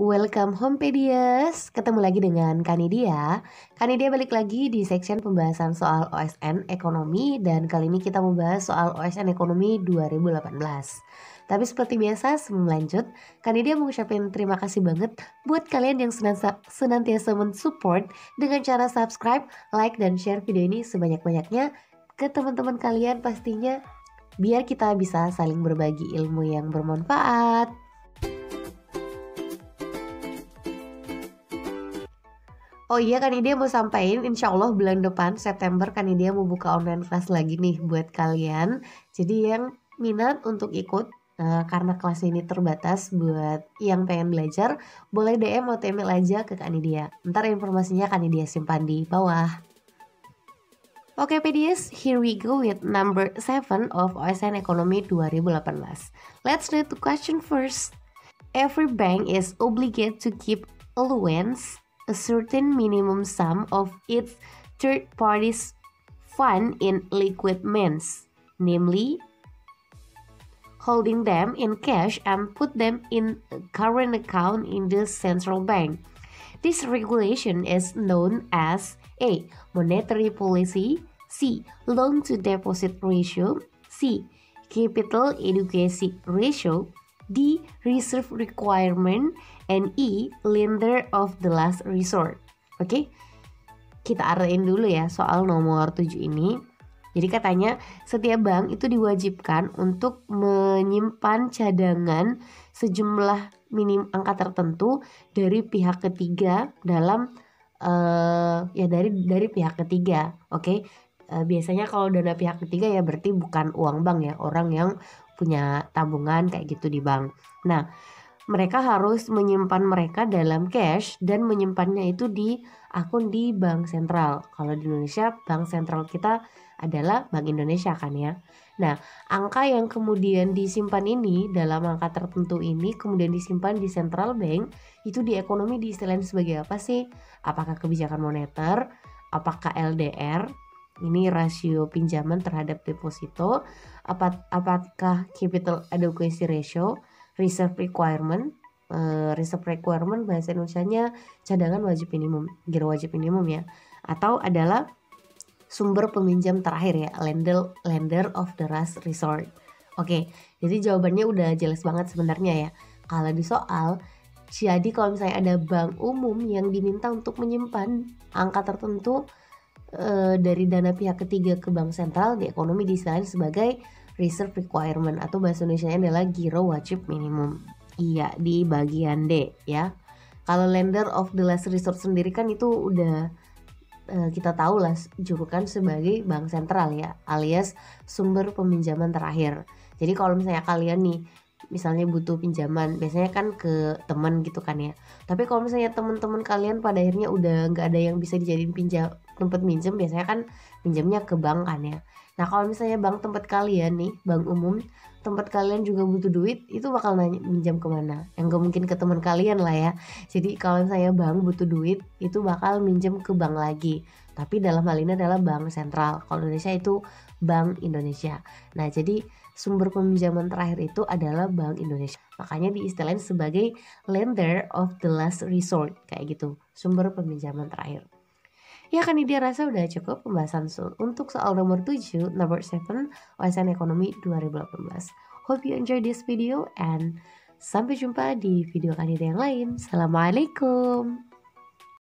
Welcome home Pedias. Ketemu lagi dengan Kanidia. Kanidia balik lagi di section pembahasan soal OSN Ekonomi. Dan kali ini kita membahas soal OSN Ekonomi 2018. Tapi seperti biasa sebelum lanjut, Kanidia mengucapkan terima kasih banget buat kalian yang senantiasa mensupport dengan cara subscribe, like, dan share video ini sebanyak-banyaknya ke teman-teman kalian pastinya, biar kita bisa saling berbagi ilmu yang bermanfaat. Oh iya, Kanidia mau sampaikan, insya Allah bulan depan September Kanidia mau buka online class lagi nih buat kalian. Jadi yang minat untuk ikut, karena kelas ini terbatas buat yang pengen belajar, boleh DM atau email aja ke Kanidia. Ntar informasinya Kanidia simpan di bawah. Oke Pedias, here we go with number 7 of OSN Ekonomi 2018. Let's read the question first. Every bank is obligated to keep allowance a certain minimum sum of its third parties fund in liquid means, namely holding them in cash and put them in a current account in the central bank. This regulation is known as A. Monetary policy, C. Loan to deposit ratio, C. Capital adequacy ratio, D. Reserve requirement, and E. Lender of the last resort. Oke, kita arahin dulu ya soal nomor 7 ini. Jadi katanya setiap bank itu diwajibkan untuk menyimpan cadangan sejumlah angka tertentu dari pihak ketiga dalam dari pihak ketiga. Oke. Biasanya kalau dana pihak ketiga ya berarti bukan uang bank ya, orang yang punya tabungan kayak gitu di bank. Nah, mereka harus menyimpan mereka dalam cash dan menyimpannya itu di akun di bank sentral. Kalau di Indonesia, bank sentral kita adalah Bank Indonesia kan ya. Nah, angka yang kemudian disimpan ini dalam angka tertentu ini kemudian disimpan di central bank, itu di ekonomi diistilahkan sebagai apa sih? Apakah kebijakan moneter? Apakah LDR? Ini rasio pinjaman terhadap deposito. Apakah capital adequacy ratio, reserve requirement? Reserve requirement bahasa Indonesianya cadangan wajib minimum, giro wajib minimum ya. Atau adalah sumber peminjam terakhir ya, lender of the last resort. Oke, jadi jawabannya udah jelas banget sebenarnya ya. Kalau di soal, jadi kalau misalnya ada bank umum yang diminta untuk menyimpan angka tertentu dari dana pihak ketiga ke bank sentral, di ekonomi diistilahkan sebagai reserve requirement atau bahasa Indonesianya adalah giro wajib minimum. Iya, di bagian D ya. Kalau lender of the last resort sendiri kan itu udah kita tahu lah julukan sebagai bank sentral ya, alias sumber peminjaman terakhir. Jadi kalau misalnya kalian nih misalnya butuh pinjaman, biasanya kan ke teman gitu kan ya. Tapi kalau misalnya teman-teman kalian pada akhirnya udah nggak ada yang bisa dijadiin tempat minjem, biasanya kan pinjamnya ke bank kan ya. Nah kalau misalnya bank tempat kalian nih, bank umum tempat kalian juga butuh duit, itu bakal nanya pinjam kemana? Yang gak mungkin ke teman kalian lah ya. Jadi kalau misalnya bank butuh duit, itu bakal minjem ke bank lagi. Tapi dalam hal ini adalah bank sentral. Kalau Indonesia itu Bank Indonesia. Nah jadi sumber peminjaman terakhir itu adalah Bank Indonesia. Makanya diistilahkan sebagai lender of the last resort. Kayak gitu, sumber peminjaman terakhir. Ya kan dia rasa udah cukup pembahasan untuk soal nomor 7, number 7, OSN Ekonomi 2018. Hope you enjoy this video and sampai jumpa di video kandidat yang lain. Assalamualaikum.